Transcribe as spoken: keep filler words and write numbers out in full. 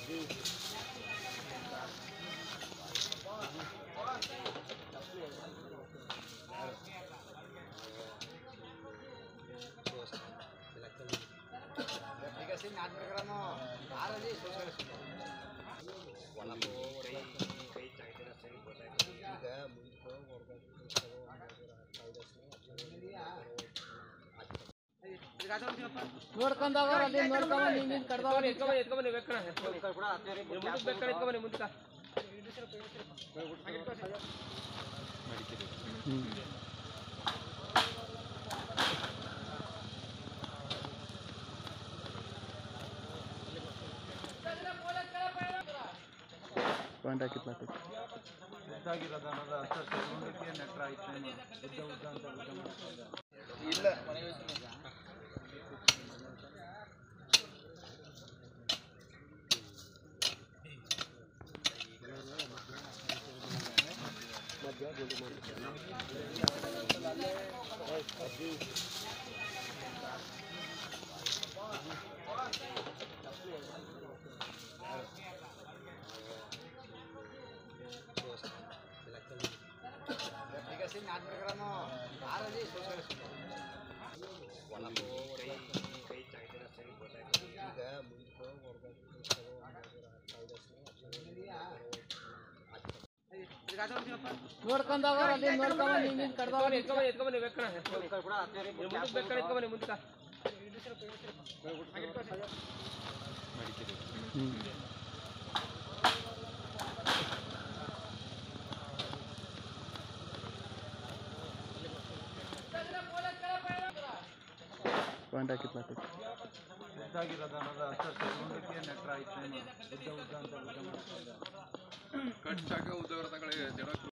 ನೋಡ್ಕೊಂಡಾಗ ಅಲ್ಲಿ ನೋಡ್ಕೊಂಡ್ ನೀನು ಕಡ್ದವ ಎತ್ಕೊಂಡ್ ಎತ್ಕೊಂಡ್ ಬೇಕಣ ಮುಂದಕ್ಕೆ ಬೇಕಣ ಎತ್ಕೊಂಡ್ ಮುಂದಕ್ಕೆ ಪಾಯಿಂಟ್ ಹಾಕಿತ್ಲ ಉದ್ದಾಗಿರೋದು ಅನ್ನೋದು ಹತ್ತು ಸೆಕೆಂಡಕ್ಕೆ ನೆಟ್ರ ಆಯ್ತು ಉದ್ದ ಉದ್ದ ಅಂತ ಉದ್ದ ಮಾಡ್ತಾರೆ ಇಲ್ಲ ನೋಡ್ಕೊಂಡಾಗ ಅಲ್ಲಿ ನೋಡ್ಕೊಂಡ್ ನೀನು ಕಡ್ದವ ಎತ್ಕೊಂಡ್ ಎತ್ಕೊಂಡ್ ಬೇಕಣ ಮುಂದಕ್ಕೆ ಬೇಕಣ ಎತ್ಕೊಂಡ್ ಮುಂದಕ್ಕೆ ಪಾಯಿಂಟ್ ಹಾಕಿತ್ಲ ಉದ್ದಾಗಿರೋದು ಅನ್ನೋದು ಹತ್ತು ಸೆಕೆಂಡಕ್ಕೆ ನೆಟ್ರ ಆಯ್ತು ಉದ್ದ ಉದ್ದ ಅಂತ ಉದ್ದ ಮಾಡ್ತಾರೆ ಕಟ್ ಚಾಕ ಉದ್ದ